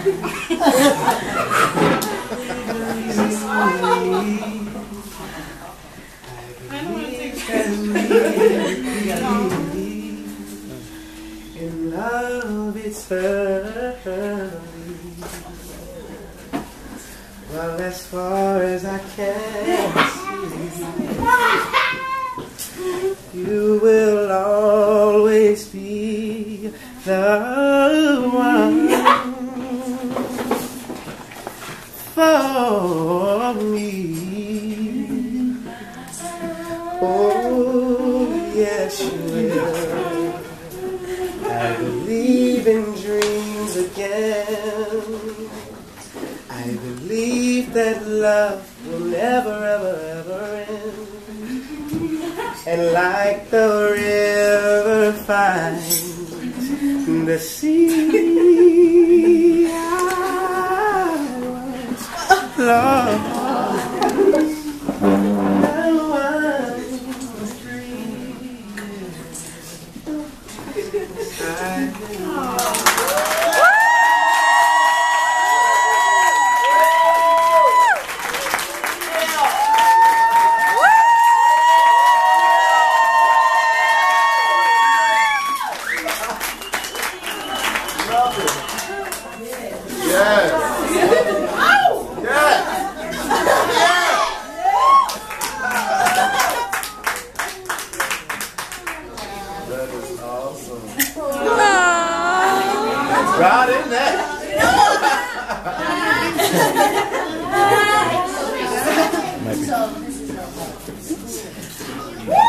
In love eternally. Well, as far as I can see, you will always be the one for me. Oh, yes, you will. I believe in dreams again. I believe that love will never, ever, ever end. And like the river finds the sea, I was lost. Proud in that. Maybe.